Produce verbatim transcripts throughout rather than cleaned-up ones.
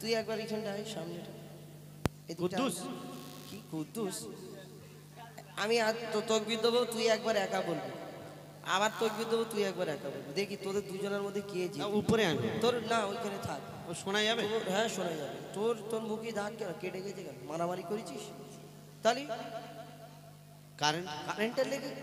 তুই একবার এখানটা আয় সামনেটা। কুদ্দুস কি কুদ্দুস? আমি আর তো তাকবীর দেবো, তুই একবার একা বলবি, আবার তাকবীর দেবো, তুই একবার একা বলবি। দেখি তোদের দুজনের মধ্যে কে জিতে। উপরে আনবি তোর না ওইখানে থাক, ও শোনা যাবে। হ্যাঁ শোনা যাবে। তোর তোর মুখে দাগ কেন কেটে গেছে কেন? মারামারি করেছিস? তাহলে কারেন্ট কারেন্টের লেগে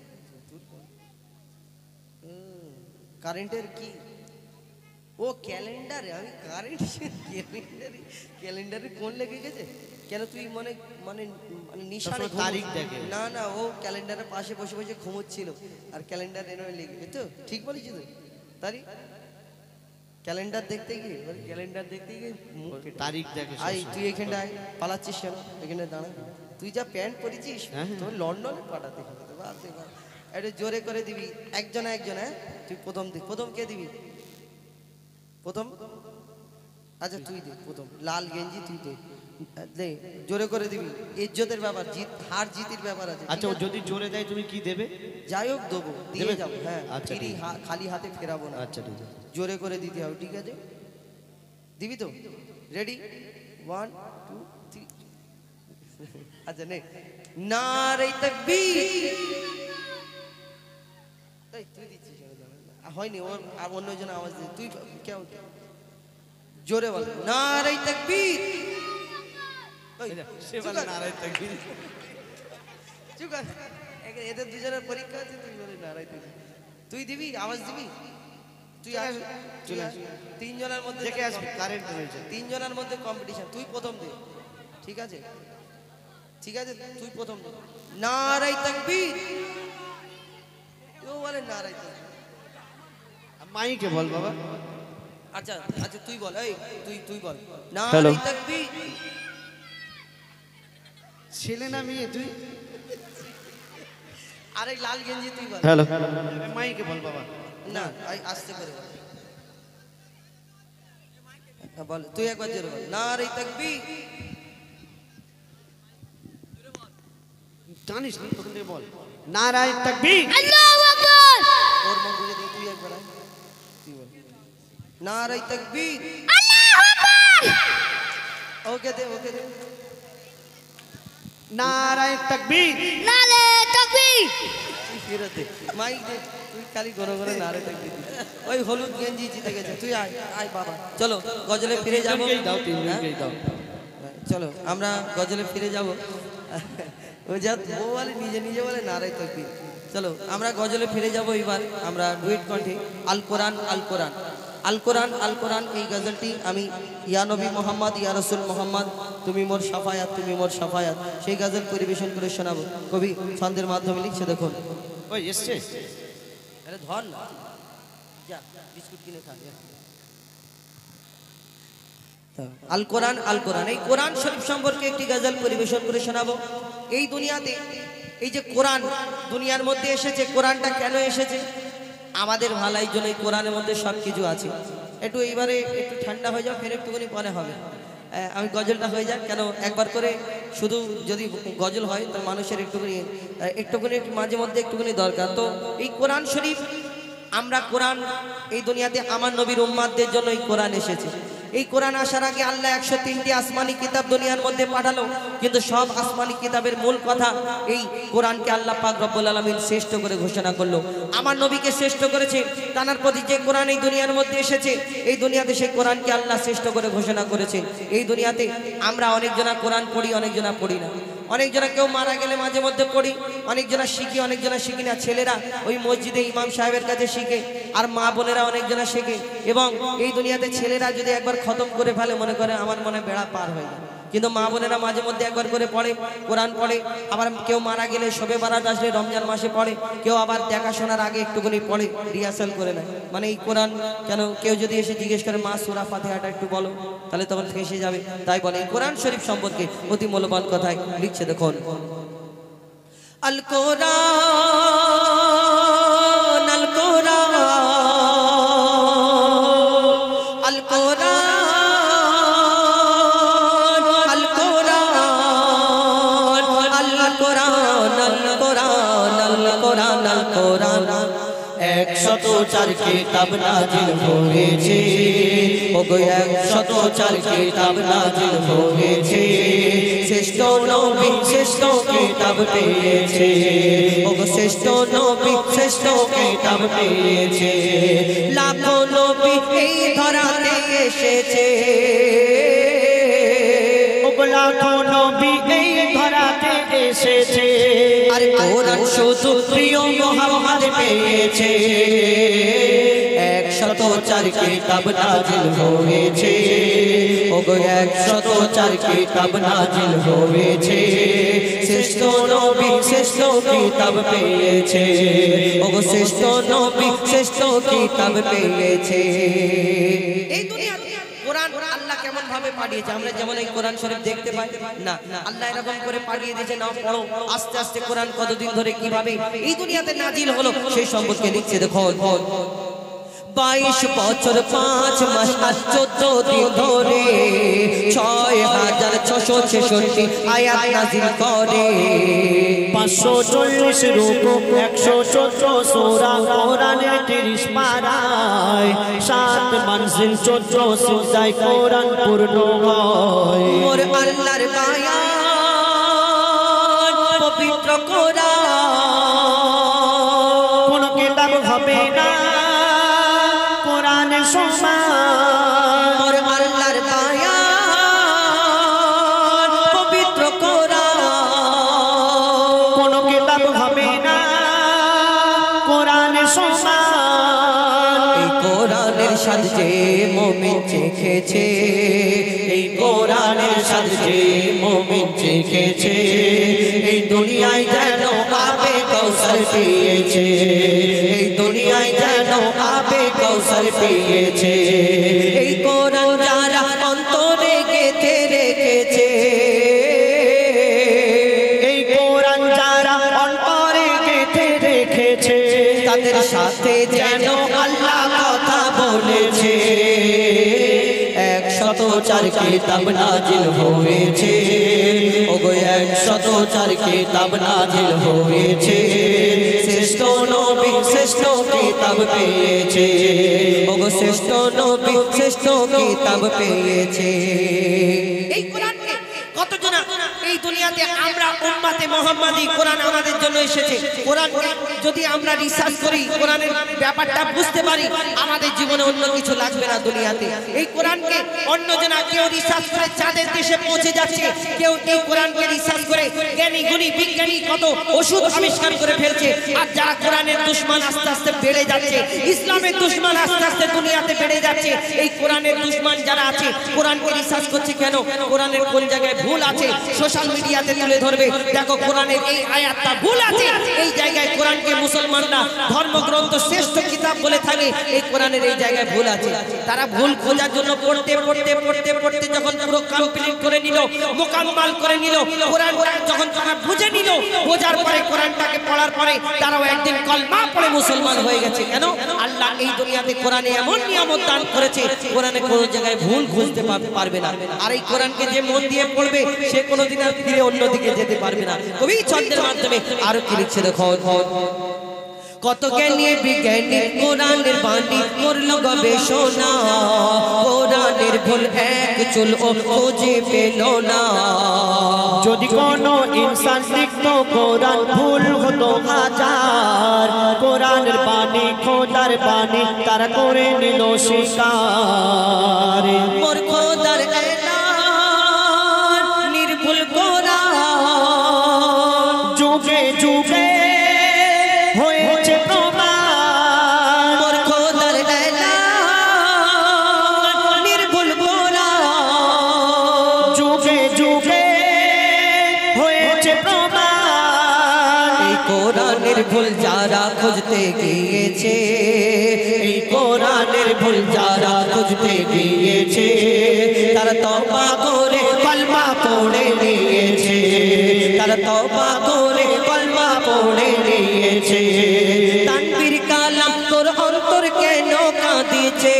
কারেন্টের কি? ও ক্যালেন্ডারে, আমি কারেন্ট ক্যালেন্ডারে ক্যালেন্ডারে কোন লেগে গেছে কেন? তুই মানে মানে মানে নিশানে তারিখ দেখে না না, ও ক্যালেন্ডারের পাশে বসে বসে ঘুমোচ্ছিল আর ক্যালেন্ডার এনে লেগে তো। ঠিক বলেছিস তো? তারি ক্যালেন্ডার দেখতে গিয়ে ক্যালেন্ডার দেখতে গিয়ে তারিখ দেখে। আই তুই এখানটায় পালাচ্ছিস কেন? এখানে দাঁড়া। তুই যা প্যান্ট পরেছিস তোর লন্ডনে পাঠাতে হবে। একটু জোরে করে দিবি, একজন একজন। হ্যাঁ তুই প্রথম দিক, প্রথম কে দিবি? প্রথম আচ্ছা তুই দে প্রথম, লাল গেঞ্জি তুই দে, দে জোরে করে দিবি। ইজ্জতের ব্যাপার, জিত হার জিতির ব্যাপার আছে। আচ্ছা যদি জোরে দেয় তুমি কি দেবে? যাই হোক দেবো, দিয়ে যাবো। হ্যাঁ আচ্ছা খালি হাতে ফেরাবো না। আচ্ছা ঠিক আছে, জোরে করে দিতে হবে। ঠিক আছে দিবি তো? রেডি? One two three. আচ্ছা নে, নারে তাকবীর। এই তুই দিচ্ছিস হয়নি, ওর আর অন্যজন আওয়াজ দে। তুই কেউ জোরে বল নারে তাকবীর। সে বলে নারে তাকবীর। চুপ কর, এদের দুজনের পরীক্ষা আছে, তুই বলে নারে তাকবীর। তুই দিবি, আওয়াজ দিবি। তুই আস, চলে আস। তিনজনের মধ্যে দেখে আসবি, কারেন্ট রয়েছে। তিনজনের মধ্যে কম্পিটিশন। তুই প্রথম দে, ঠিক আছে? ঠিক আছে তুই প্রথম দে। নারে তাকবীর। ও বলে নারে তাকবীর। মাইকে বল বাবা। আচ্ছা আচ্ছা তুই বল, এই তুই তুই বল নারে তাকবীর। ছেলে না মেয়ে তুই? আরে লাল গেঞ্জি তুই বল। হ্যালো মাইকে বল বাবা। না আস্তে করে বল, তুই একবার জোরে বল নারে তাকবীর। জানিস না তখন থেকে বল নারে তাকবীর। আল্লাহু আকবার। ওর মুখ বুঝে তুই একবার আয়, তুই বল নারে তাকবীর। আল্লাহু আকবার। ওকে দে, ওকে দে। নারে তাকবীর। নারে তাকবীর। তুই ফিরে দে মাইক দে, তুই খালি গরো গরো নারে তাকবীর। ওই হলুদ গেঞ্জি জিতে গেছে, তুই আয় আয় বাবা। চলো গজলে ফিরে যাবো। দাও তিনজনকেই দাও। চলো আমরা গজলে ফিরে যাবো। ও যা ও বলে নিজে নিজে বলে নারে তাকবীর। চলো আমরা গজলে ফিরে যাবো এবার। আমরা ডুয়েট কণ্ঠে আল কোরআন আল কোরআন আল কোরআন আল কোরআন এই গজলটি আমি ইয়া নবী মোহাম্মদ ইয়া রাসূল মোহাম্মদ তুমি মোর শাফায়াত তুমি মোর শাফায়াত সেই গজল পরিবেশন করে শোনাবো। কবি ছন্দের মাধ্যমে লিখছে দেখুন। ওই এসছে, আরে ধর না, যা বিস্কুট কিনে খা। আল কোরআন আল কোরআন এই কোরআন শরীফ সম্পর্কে একটি গজল পরিবেশন করে শোনাবো। এই দুনিয়াতে এই যে কোরআন দুনিয়ার মধ্যে এসেছে, কোরআনটা কেন এসেছে? আমাদের ভালোর জন্য এই কোরআনের মধ্যে সব কিছু আছে। একটু এইবারে একটু ঠান্ডা হয়ে যাও, ফের একটুখানি পরে হবে। আমি গজলটা হয়ে যাক কেন, একবার করে শুধু যদি গজল হয় তো মানুষের একটুখানি একটুখানি মাঝে মধ্যে একটুখানি দরকার। তো এই কোরআন শরীফ, আমরা কোরআন এই দুনিয়াতে আমার নবীর উম্মাতদের জন্য এই কোরআন এসেছে। এই কোরআন আসার আগে আল্লাহ একশো তিনটি আসমানি কিতাব দুনিয়ার মধ্যে পাঠালো, কিন্তু সব আসমানি কিতাবের মূল কথা এই কোরআনকে আল্লাহ পাক রব্বুল আলামিন শ্রেষ্ঠ করে ঘোষণা করলো। আমার নবীকে শ্রেষ্ঠ করেছে, তার প্রতি যে কোরআন এই দুনিয়ার মধ্যে এসেছে এই দুনিয়াতে সেই কোরআনকে আল্লাহ শ্রেষ্ঠ করে ঘোষণা করেছে। এই দুনিয়াতে আমরা অনেকজনা কোরআন পড়ি, অনেকজনা পড়ি না। অনেকজনা কেউ মারা গেলে মাঝে মধ্যে পড়ি, অনেকজনা শিখি, অনেকজনা শিখি না। ছেলেরা ওই মসজিদে ইমাম সাহেবের কাছে শিখে, আর মা বোনেরা অনেকজনা শেখে। এবং এই দুনিয়াতে ছেলেরা যদি একবার খতম করে ফেলে মনে করে আমার মনে বেড়া পার হয়ে যায়, কিন্তু মা বোনেরা মাঝে মধ্যে একবার করে পড়ে, কোরআন পড়ে। আবার কেউ মারা গেলে শবে বারাত আসলে রমজান মাসে পড়ে, কেউ আবার দেখাশোনার আগে একটুখানি পড়ে, রিহার্সাল করে নেয়। মানে এই কোরআন কেন, কেউ যদি এসে জিজ্ঞেস করে মা সূরা ফাতিহাটা একটু বলো, তাহলে তখন ফেঁসে যাবে। তাই বলে এই কোরআন শরীফ সম্পর্কে অতি মূল্যবান কথায় লিখছে দেখুন। আল কোরআন আল কোরআন আল কোরআন আল কোরআন আল কোরআন আল কোরআন আল কোরআন আল কোরআন একশত চার কিতাব নাজিল হয়েছে, ওগো একশত চার কিতাব নাজিল হয়েছে শ্রেষ্ঠ নবী শ্রেষ্ঠ কিতাব পেয়েছে ওগো শ্রেষ্ঠ নবী শ্রেষ্ঠ কিতাব পেয়েছে লাখো নবী এই ধরাতে এসেছে ওগো লাখো নবী এই ধরাতে এসেছে আর কোরআন শুধু প্রিয় মুহাম্মদ পেয়েছে একশত চার কিতাব নাজিল হয়েছে ওগো একশত চার কিতাব নাজিল হয়েছে শ্রেষ্ঠ নবী শ্রেষ্ঠ কিতাব পেয়েছে ওগো শ্রেষ্ঠ নবী শ্রেষ্ঠ কিতাব পেয়েছে এই দুনিয়াতে কোরআন আল্লাহ কেমন ভাবে পাঠিয়েছে আমরা যেমন এই কোরআন শরীফ দেখতে পাই না আল্লাহ এরকম করে পাঠিয়ে দিয়েছে নাও পড়ো আস্তে আস্তে কোরআন কতদিন ধরে কিভাবে এই দুনিয়াতে নাজিল হলো সেই সম্পর্কে লিখছে দেখো বাইশ বছর পাঁচ মাস আর চোদ্দ দিন ধরে ছয় হাজার ছশো ছেষট্টি আয়াত নাজিল করে পাঁচশো চল্লিশ রুকু একশো চোদ্দ সূরা কোরআনের তিরিশ পারায় সাত মানজিল চোদ্দ সিজদায় কোরআন পূর্ণ হয় মোর আল্লাহর বায়ান পবিত্র কোরআন কোন কিতাব হবে না কোরআনের সমান মোর আল্লাহর বায়ান পবিত্র কোরআন কোন কিতাব হবে না কোরআনের সমান এই কোরআনের স্বাদ যে মুমিন চেখেছে এই কোরআনের স্বাদ যে মুমিন চেখেছে এই দুনিয়ায় যেন পাবে কৌশল পেয়েছে এই দুনিয়ায় যেন পাবে কৌশল পেয়েছে এই কোরআন যারা অন্তরে গেঁথে রেখেছে এই কোরআন যারা অন্তরে গেঁথে রেখেছে তাদের সাথে যেন আল্লাহ কথা বলেছে একশত চার কিতাব নাজিল হয়েছে ওগো একশত চার কিতাব নাজিল হয়েছে শ্রেষ্ঠ নবী শ্রেষ্ঠ কিতাব পেয়েছে ওগো শ্রেষ্ঠ নবী শ্রেষ্ঠ কিতাব পেয়েছে এই কোরআনকে কতজনা এই দুনিয়াতে আমরা উম্মতে মুহাম্মাদি কোরআন আমাদের জন্য এসেছে কোরআনকে যদি আমরা রিসার্চ করি কোরআনের ব্যাপারটা বুঝতে পারি আমাদের জীবনে অন্য কিছু লাগবে না দুনিয়াতে এই কোরআনকে অন্যজনা কেউ রিসার্চ করে চাঁদের দেশে পৌঁছে যাচ্ছে কেউ এই কোরআনকে রিসার্চ করে জ্ঞানী গুণী বিজ্ঞানী কত ওষুধ আবিষ্কার করে ফেলছে আর যারা কোরআনের দুশমন আস্তে আস্তে বেড়ে যাচ্ছে ইসলামের দুশমন আস্তে আস্তে দুনিয়াতে বেড়ে যাচ্ছে এই কোরআনের দুশমন যারা আছে কোরআনকে রিসার্চ করছে কেন কোরআনের কোন জায়গায় ভুল আছে সোশ্যাল মিডিয়াতে তুলে ধরবে দেখো কোরআনের এই আয়াতটা ভুল আছে এই জায়গায় কোরআনকে মুসলমানরা ধর্মগ্রন্থ শ্রেষ্ঠ কিতাব বলে থাকে এই কোরআনের এই জায়গায় ভুল আছে তারা ভুল খোঁজার জন্য পড়তে পড়তে পড়তে পড়তে যখন পুরো কমপ্লিট করে নিল মোকাম্মাল করে নিল কোরআনটা যখন তারা বুঝে নিল বোঝার পরে কোরআনটাকে পড়ার পরে তারাও একদিন কলমা পড়ে মুসলমান হয়ে গেছে কেন আল্লাহ এই দুনিয়াতে কোরআনে এমন নিয়ামত দান করেছে কোরআনে কোনো জায়গায় ভুল খুঁজতে পারবে না আর এই কোরআনকে যে মন দিয়ে পড়বে সে কোনোদিন আর ফিরে অন্যদিকে যেতে পারবে না কবি ছন্দের মাধ্যমে আরো কি লিখছে দেখো কত জ্ঞানী বিজ্ঞানী কোরআনের বাণী করল গবেষণা কোরআনের ভুল এক চুল ও খুঁজে পেল না যদি কোনো ইনসান লিখতো কোরআন ভুল হতো হাজার কোরআনের বাণী খোদার বাণী তারা করে নিল স্বীকার মোর খোদার এলান নির্ভুল কোরআন যুগে যুগে হয়েছে প্রমাণ মোর খোদার এলান নির্ভুল কোরআন যুগে যুগে হয়েছে প্রমাণ এই কোরআনের ভুল যারা খুঁজতে গিয়েছে এই কোরআনের ভুল যারা খুঁজতে গিয়েছে তারা তওবা করে কলমা পড়ে নিয়েছে তারা তওবা করে কলমা পড়ে নিয়েছে তানবীর কালাম তোর অন্তর কেন কাঁদিছে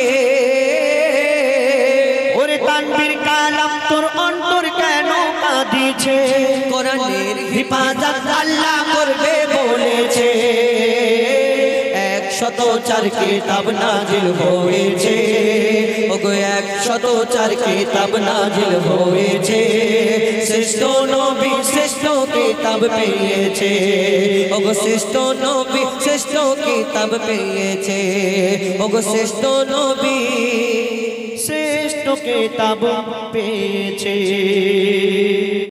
ওরে তানবীর কালাম তোর অন্তর কেন কাঁদিছে কোরআনের হিফাজত আল্লাহ করবে বলেছে একশত শত চার কিতাব নাজিল হয়েছে ওগো এক শত চার কিতাব নাজিল হয়েছে শ্রেষ্ঠ নবী শ্রেষ্ঠ কিতাব পেয়েছে ওগো শ্রেষ্ঠ নবী শ্রেষ্ঠ কিতাব পেয়েছে ওগো শ্রেষ্ঠ নবী শ্রেষ্ঠ কিতাব পেয়েছে।